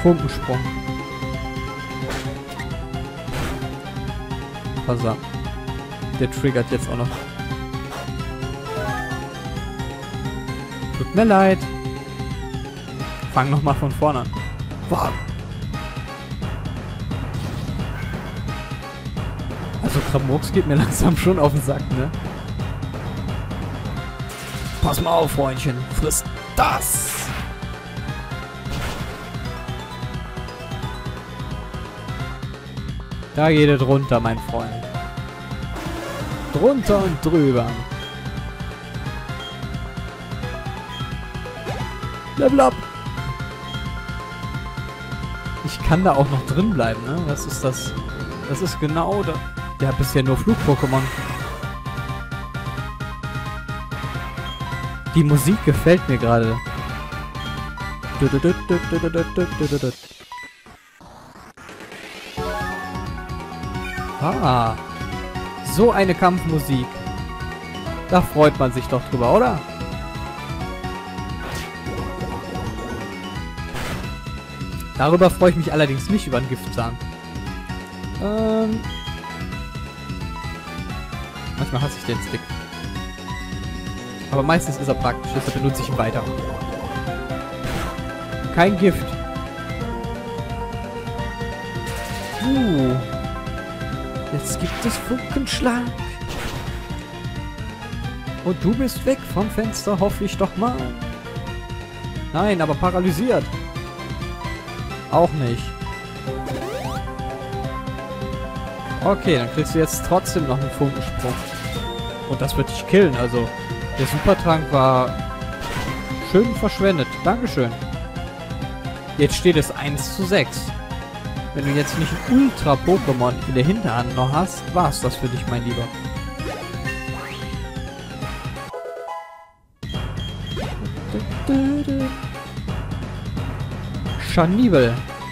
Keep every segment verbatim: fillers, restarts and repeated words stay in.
Funkensprung. Versagt. Der triggert jetzt auch noch. Tut mir leid. Fang nochmal von vorne an. Wow. Also Kramurks geht mir langsam schon auf den Sack, ne? Pass mal auf, Freundchen. Friss das! Da geht es runter, mein Freund. Drunter und drüber. Level up! Ich kann da auch noch drin bleiben, ne? Das ist das... Das ist genau da... Der hat bisher nur Flug-Pokémon. Die Musik gefällt mir gerade. Ah. So eine Kampfmusik. Da freut man sich doch drüber, oder? Darüber freue ich mich allerdings nicht über einen Giftzahn. Ähm... Manchmal hasse ich den Stick. Aber meistens ist er praktisch, deshalb benutze ich ihn weiter. Kein Gift. Uh. Jetzt gibt es Funkenschlag. Und du bist weg vom Fenster, hoffe ich doch mal. Nein, aber paralysiert. Auch nicht. Okay, dann kriegst du jetzt trotzdem noch einen Funkensprung. Und das wird dich killen, also der Supertrank war schön verschwendet. Dankeschön. Jetzt steht es eins zu sechs. Wenn du jetzt nicht ein Ultra-Pokémon in der Hinterhand noch hast, war es das für dich, mein Lieber. Scharnibel.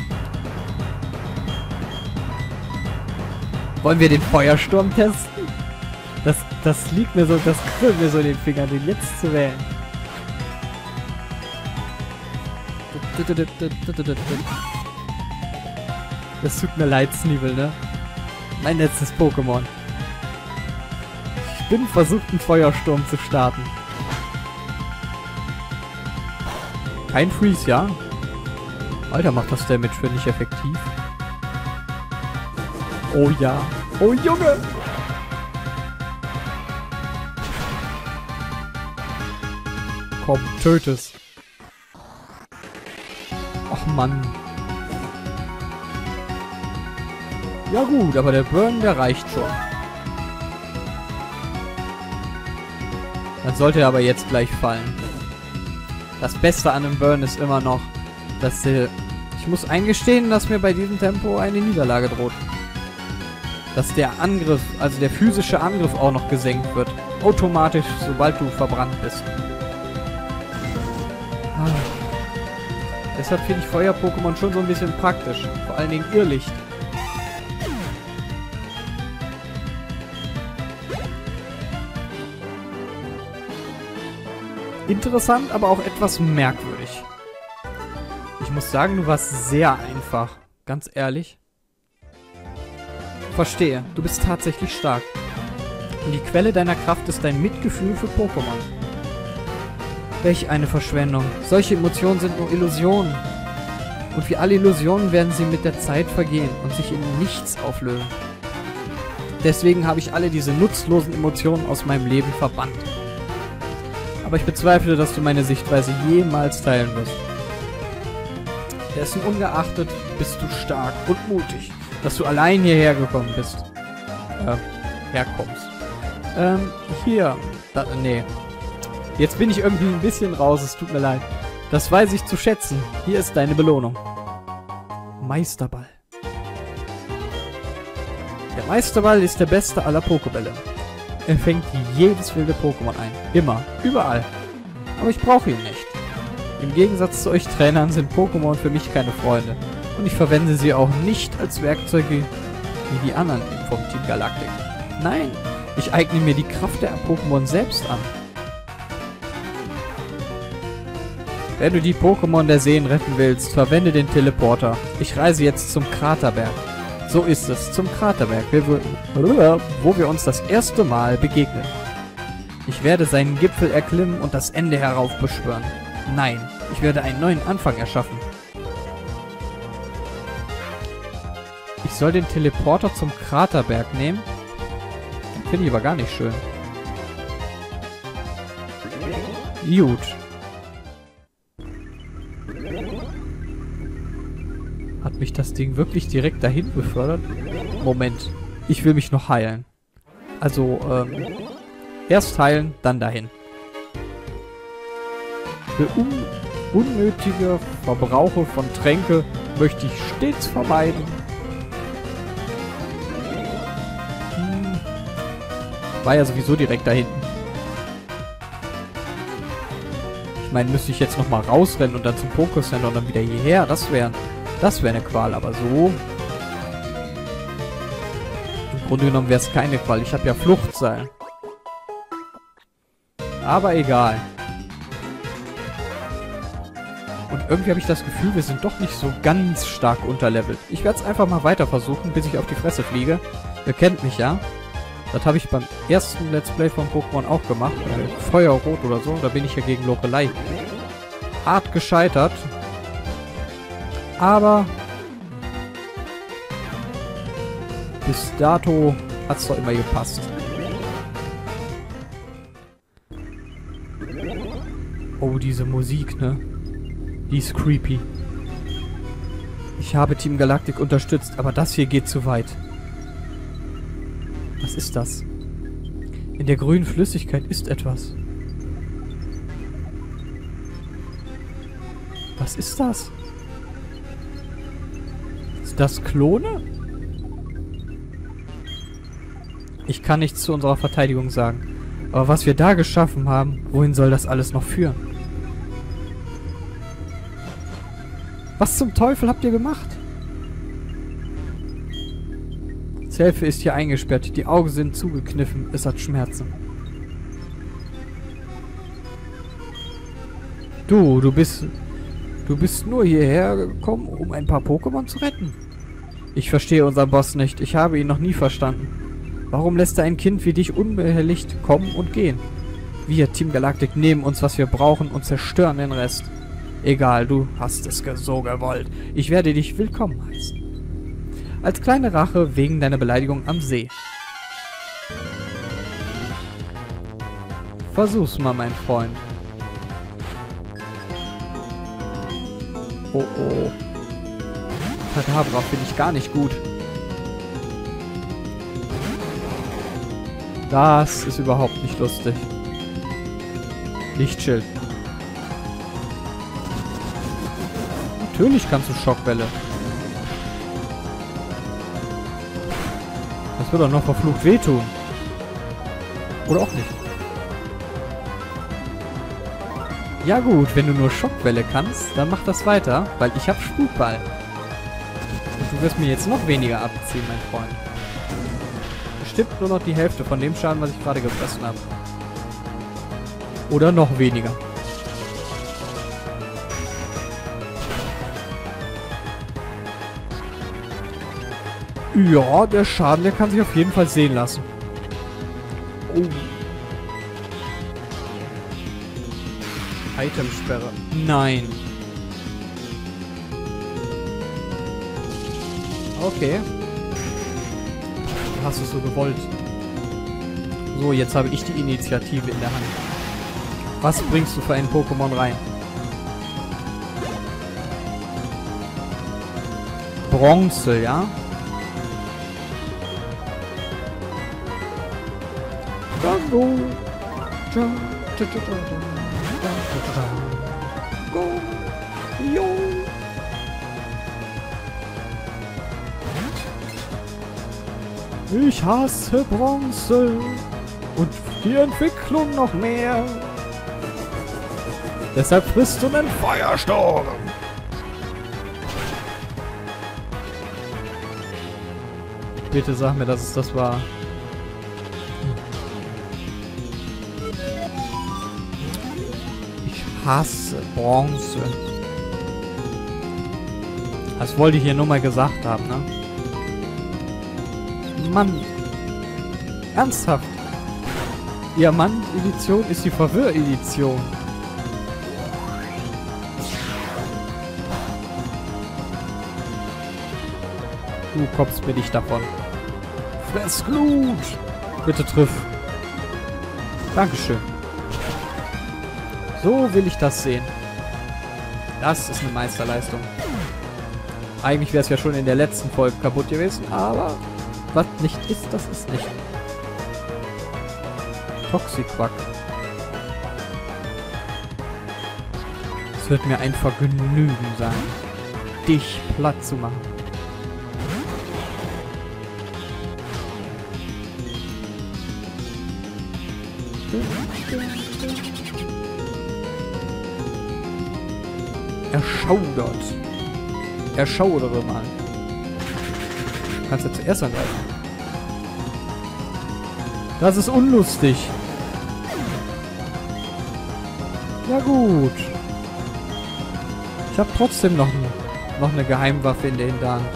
Wollen wir den Feuersturm testen? Das, das liegt mir so, das kribbelt mir so in den Fingern, den jetzt zu wählen. Das tut mir leid, Sneebel, ne? Mein letztes Pokémon. Ich bin versucht, einen Feuersturm zu starten. Kein Freeze, ja? Alter, macht das Damage für nicht effektiv. Oh ja. Oh Junge! Komm, töte es. Och Mann. Ja gut, aber der Burn, der reicht schon. Dann sollte er aber jetzt gleich fallen. Das Beste an dem Burn ist immer noch, dass der... Ich muss eingestehen, dass mir bei diesem Tempo eine Niederlage droht. Dass der Angriff, also der physische Angriff auch noch gesenkt wird. Automatisch, sobald du verbrannt bist. Ah. Deshalb finde ich Feuer-Pokémon schon so ein bisschen praktisch. Vor allen Dingen Irrlicht. Interessant, aber auch etwas merkwürdig. Ich muss sagen, du warst sehr einfach. Ganz ehrlich. Verstehe, du bist tatsächlich stark. Und die Quelle deiner Kraft ist dein Mitgefühl für Pokémon. Welch eine Verschwendung. Solche Emotionen sind nur Illusionen. Und wie alle Illusionen werden sie mit der Zeit vergehen und sich in nichts auflösen. Deswegen habe ich alle diese nutzlosen Emotionen aus meinem Leben verbannt. Aber ich bezweifle, dass du meine Sichtweise jemals teilen wirst. Dessen ungeachtet bist du stark und mutig, dass du allein hierher gekommen bist. Äh, herkommst. Ähm, hier. Da, nee. Jetzt bin ich irgendwie ein bisschen raus, es tut mir leid. Das weiß ich zu schätzen. Hier ist deine Belohnung. Meisterball. Der Meisterball ist der beste aller Pokébälle. Er fängt jedes wilde Pokémon ein. Immer. Überall. Aber ich brauche ihn nicht. Im Gegensatz zu euch Trainern sind Pokémon für mich keine Freunde. Und ich verwende sie auch nicht als Werkzeuge wie die anderen vom Team Galactic. Nein, ich eigne mir die Kraft der Pokémon selbst an. Wenn du die Pokémon der Seen retten willst, verwende den Teleporter. Ich reise jetzt zum Kraterberg. So ist es, zum Kraterberg, wo wir uns das erste Mal begegnen. Ich werde seinen Gipfel erklimmen und das Ende heraufbeschwören. Nein, ich werde einen neuen Anfang erschaffen. Ich soll den Teleporter zum Kraterberg nehmen? Finde ich aber gar nicht schön. Gut. Hat mich das Ding wirklich direkt dahin befördert? Moment. Ich will mich noch heilen. Also, ähm... erst heilen, dann dahin. Für un unnötige Verbrauche von Tränke möchte ich stets vermeiden. Hm. War ja sowieso direkt da hinten. Ich meine, müsste ich jetzt nochmal rausrennen und dann zum Pokécenter und dann wieder hierher? Das wäre das wäre eine Qual, aber so... Im Grunde genommen wäre es keine Qual. Ich habe ja Fluchtseil. Aber egal. Und irgendwie habe ich das Gefühl, wir sind doch nicht so ganz stark unterlevelt. Ich werde es einfach mal weiter versuchen, bis ich auf die Fresse fliege. Ihr kennt mich ja. Das habe ich beim ersten Let's Play von Pokémon auch gemacht. Äh, Feuerrot oder so. Da bin ich ja gegen Lorelei hart gescheitert. Aber bis dato hat es doch immer gepasst. Oh, diese Musik, ne? Die ist creepy. Ich habe Team Galactic unterstützt, aber das hier geht zu weit. Was ist das? In der grünen Flüssigkeit ist etwas. Was ist das? Ist das Klone? Ich kann nichts zu unserer Verteidigung sagen. Aber was wir da geschaffen haben, wohin soll das alles noch führen? Was zum Teufel habt ihr gemacht? Zelfe ist hier eingesperrt. Die Augen sind zugekniffen. Es hat Schmerzen. Du, du bist... Du bist nur hierher gekommen, um ein paar Pokémon zu retten. Ich verstehe unseren Boss nicht. Ich habe ihn noch nie verstanden. Warum lässt er ein Kind wie dich unbehelligt kommen und gehen? Wir, Team Galactic, nehmen uns, was wir brauchen und zerstören den Rest. Egal, du hast es so gewollt. Ich werde dich willkommen heißen. Als kleine Rache wegen deiner Beleidigung am See. Versuch's mal, mein Freund. Oh oh. Kadabra finde ich gar nicht gut. Das ist überhaupt nicht lustig. Lichtschild. Natürlich kannst du Schockwelle. Das wird doch noch verflucht wehtun. Oder auch nicht. Ja gut, wenn du nur Schockwelle kannst, dann mach das weiter, weil ich hab Spukball. Und du wirst mir jetzt noch weniger abziehen, mein Freund. Bestimmt nur noch die Hälfte von dem Schaden, was ich gerade gefressen habe. Oder noch weniger. Ja, der Schaden, der kann sich auf jeden Fall sehen lassen. Oh. Itemsperre. Nein. Okay. Hast du so gewollt. So, jetzt habe ich die Initiative in der Hand. Was bringst du für ein Pokémon rein? Bronze, ja? Dann go. Go. Jo. Ich hasse Bronze und die Entwicklung noch mehr. Deshalb frisst du einen Feuersturm. Bitte sag mir, dass es das war. Ich hasse Bronze. Das wollte ich hier nur mal gesagt haben, ne? Mann. Ernsthaft. Diamant-Edition ist die Verwirr-Edition. Du kommst mir nicht davon. Fressglut! Bitte triff. Dankeschön. So will ich das sehen. Das ist eine Meisterleistung. Eigentlich wäre es ja schon in der letzten Folge kaputt gewesen, aber was nicht ist, das ist nicht. Toxiquack. Es wird mir ein Vergnügen sein, dich platt zu machen. Erschaudert. Erschaudere mal. Du kannst ja zuerst angreifen. Das ist unlustig. Ja gut. Ich habe trotzdem noch, noch eine Geheimwaffe in der Hinterhand.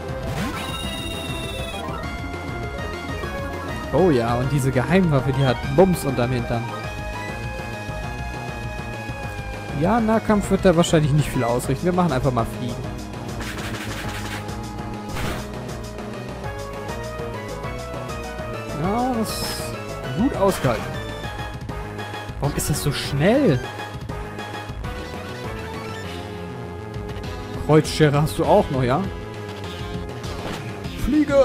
Oh ja, und diese Geheimwaffe, die hat Bums unterm Hintern. Ja, Nahkampf wird da wahrscheinlich nicht viel ausrichten. Wir machen einfach mal Fliegen. Ja, das ist gut ausgehalten. Warum ist das so schnell? Kreuzschere hast du auch noch, ja? Fliegen!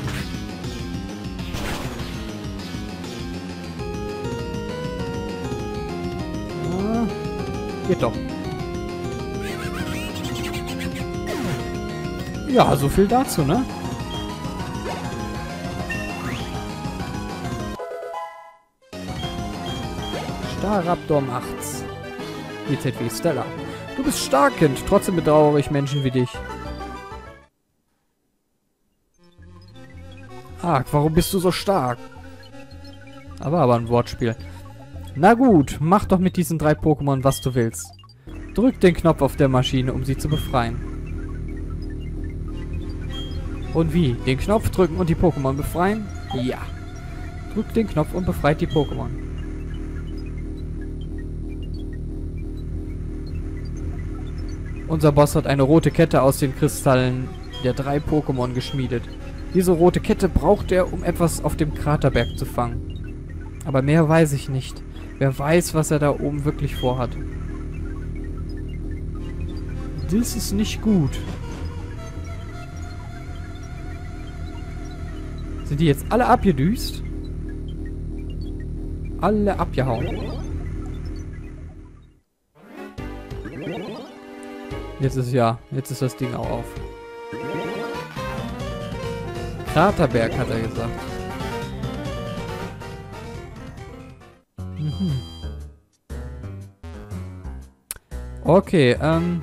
Geht doch. Ja, so viel dazu, ne? Staraptor macht's. G Z W Stella. Du bist stark, Kind. Trotzdem bedauere ich Menschen wie dich. Ach, warum bist du so stark? Aber aber ein Wortspiel. Na gut, mach doch mit diesen drei Pokémon, was du willst. Drück den Knopf auf der Maschine, um sie zu befreien. Und wie? Den Knopf drücken und die Pokémon befreien? Ja. Drück den Knopf und befreit die Pokémon. Unser Boss hat eine rote Kette aus den Kristallen der drei Pokémon geschmiedet. Diese rote Kette braucht er, um etwas auf dem Kraterberg zu fangen. Aber mehr weiß ich nicht. Wer weiß, was er da oben wirklich vorhat. Das ist nicht gut. Sind die jetzt alle abgedüst? Alle abgehauen. Jetzt ist ja, jetzt ist das Ding auch auf. Kraterberg, hat er gesagt. Mhm. Okay, ähm...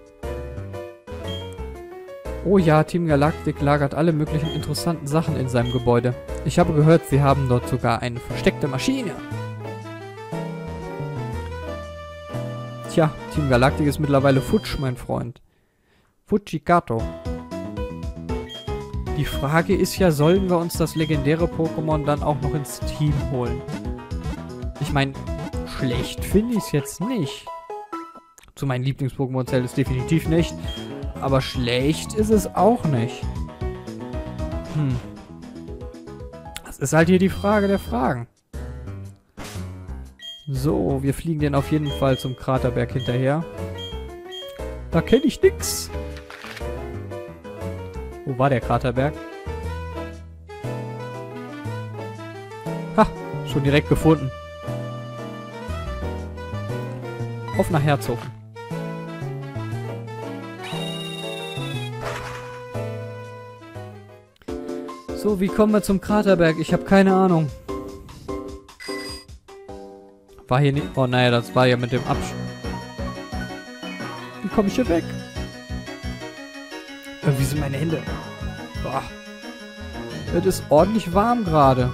Oh ja, Team Galactic lagert alle möglichen interessanten Sachen in seinem Gebäude. Ich habe gehört, sie haben dort sogar eine versteckte Maschine. Tja, Team Galactic ist mittlerweile futsch, mein Freund. Fuchikato. Die Frage ist ja, sollen wir uns das legendäre Pokémon dann auch noch ins Team holen? Ich meine, schlecht finde ich es jetzt nicht. Zu meinen Lieblings-Pokémon zählt es definitiv nicht. Aber schlecht ist es auch nicht. Hm. Das ist halt hier die Frage der Fragen. So, wir fliegen den auf jeden Fall zum Kraterberg hinterher. Da kenne ich nix. Wo war der Kraterberg? Ha, schon direkt gefunden. Auf nach Herzogen. So, wie kommen wir zum Kraterberg? Ich habe keine Ahnung. War hier nicht... Oh, naja, das war ja mit dem Absch... Wie komme ich hier weg? Irgendwie sind meine Hände... Boah. Es ist ordentlich warm gerade.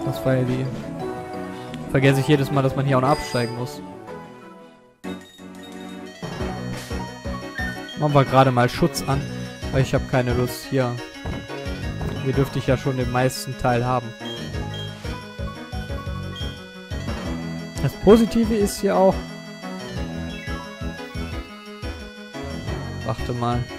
Das war ja die... Vergesse ich jedes Mal, dass man hier auch noch absteigen muss. Machen wir gerade mal Schutz an, weil ich habe keine Lust hier. Hier dürfte ich ja schon den meisten Teil haben. Das Positive ist hier auch... Warte mal.